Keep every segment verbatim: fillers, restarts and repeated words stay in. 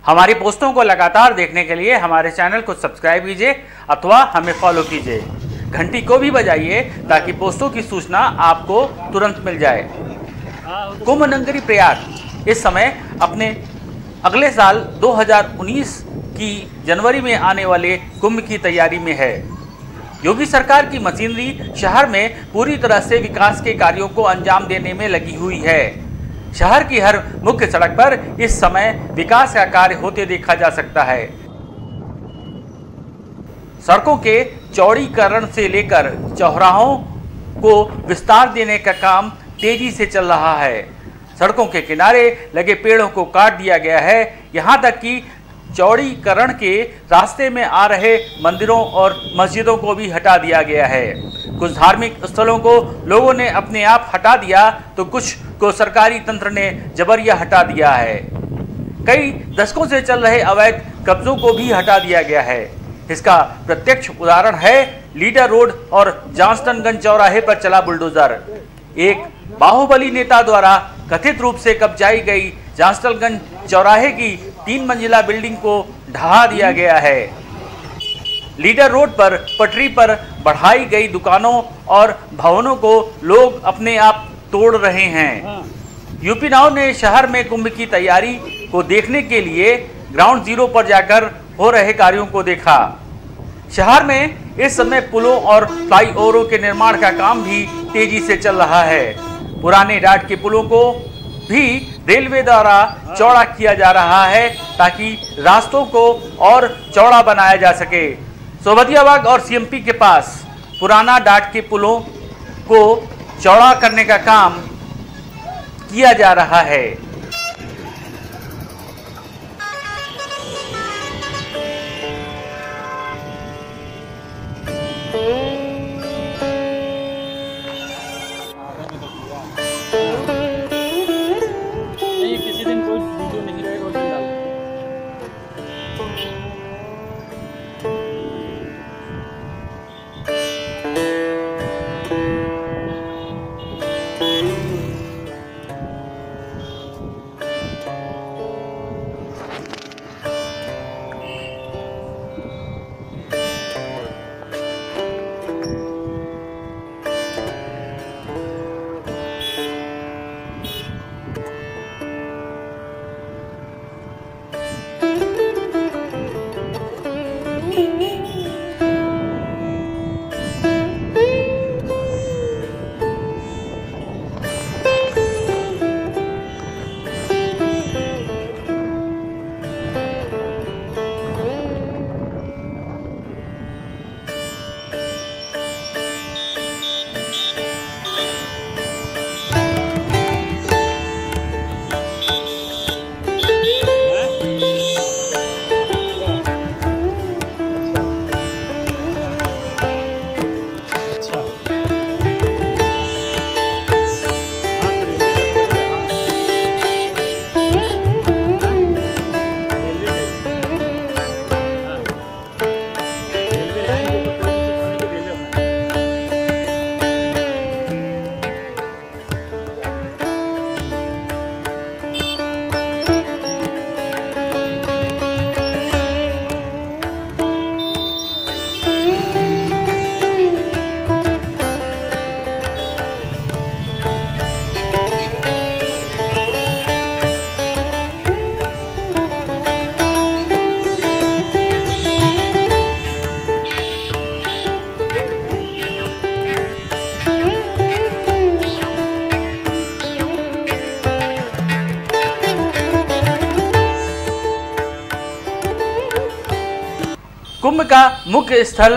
हमारी पोस्टों को लगातार देखने के लिए हमारे चैनल को सब्सक्राइब कीजिए अथवा हमें फॉलो कीजिए। घंटी को भी बजाइए ताकि पोस्टों की सूचना आपको तुरंत मिल जाए। कुंभ नगरी प्रयाग इस समय अपने अगले साल दो हज़ार उन्नीस की जनवरी में आने वाले कुंभ की तैयारी में है। योगी सरकार की मशीनरी शहर में पूरी तरह से विकास के कार्यों को अंजाम देने में लगी हुई है। शहर की हर मुख्य सड़क पर इस समय विकास का कार्य होते देखा जा सकता है। सड़कों के चौड़ीकरण से लेकर चौराहों को विस्तार देने का काम तेजी से चल रहा है। सड़कों के किनारे लगे पेड़ों को काट दिया गया है। यहाँ तक कि चौड़ीकरण के रास्ते में आ रहे मंदिरों और मस्जिदों को भी हटा दिया गया है। कुछ धार्मिक स्थलों को लोगों ने अपने आप हटा दिया तो कुछ को सरकारी तंत्र ने जबरिया हटा दिया है। कई दशकों से चल रहे अवैध कब्जों को भी हटा दिया गया है। इसका प्रत्यक्ष उदाहरण है लीडर रोड और जॉनस्टनगंज चौराहे पर चला बुलडोजर। एक बाहुबली नेता द्वारा कथित रूप से कब्जाई गई जॉनस्टनगंज चौराहे की तीन मंजिला बिल्डिंग को ढहा दिया गया है। लीडर रोड पर पटरी पर बढ़ाई गई दुकानों और भवनों को लोग अपने आप तोड़ रहे हैं। यूपी नाउ ने शहर में कुंभ की तैयारी को देखने के लिए ग्राउंड जीरो पर जाकर हो रहे कार्यों को देखा। शहर में इस समय पुलों और फ्लाईओवरों के निर्माण का काम भी तेजी से चल रहा है। पुराने डाट के पुलों को भी रेलवे द्वारा चौड़ा किया जा रहा है ताकि रास्तों को और चौड़ा बनाया जा सके। सोबतियाबाग और सीएमपी के पास पुराना डाट के पुलों को चौड़ा करने का काम किया जा रहा है। किसी दिन कोई वीडियो नहीं रहेगा उस दिन डाल। कुंभ का मुख्य स्थल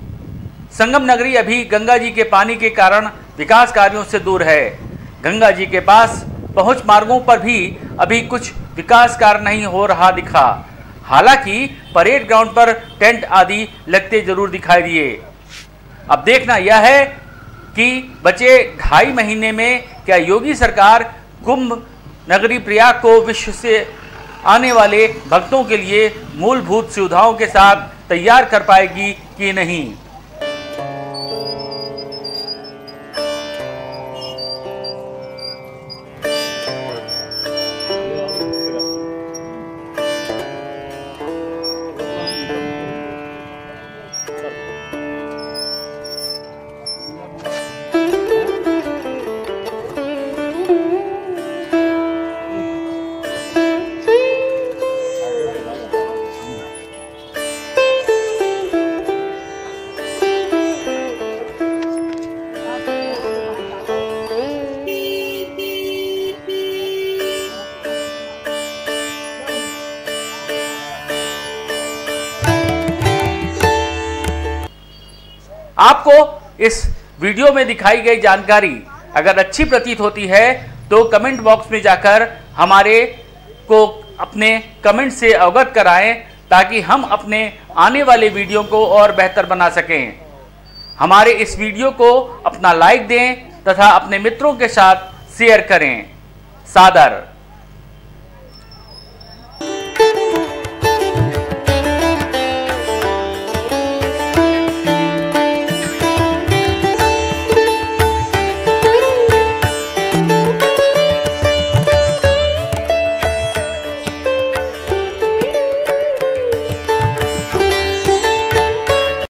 संगम नगरी अभी गंगा जी के पानी के कारण विकास कार्यों से दूर है। गंगा जी के पास पहुंच मार्गों पर भी अभी कुछ विकास कार्य नहीं हो रहा दिखा। हालांकि परेड ग्राउंड पर टेंट आदि लगते जरूर दिखाई दिए। अब देखना यह है कि बचे ढाई महीने में क्या योगी सरकार कुंभ नगरी प्रयाग को विश्व से आने वाले भक्तों के लिए मूलभूत सुविधाओं के साथ तैयार कर पाएगी कि नहीं। आपको इस वीडियो में दिखाई गई जानकारी अगर अच्छी प्रतीत होती है तो कमेंट बॉक्स में जाकर हमारे को अपने कमेंट से अवगत कराएं, ताकि हम अपने आने वाले वीडियो को और बेहतर बना सकें। हमारे इस वीडियो को अपना लाइक दें तथा अपने मित्रों के साथ शेयर करें। सादर।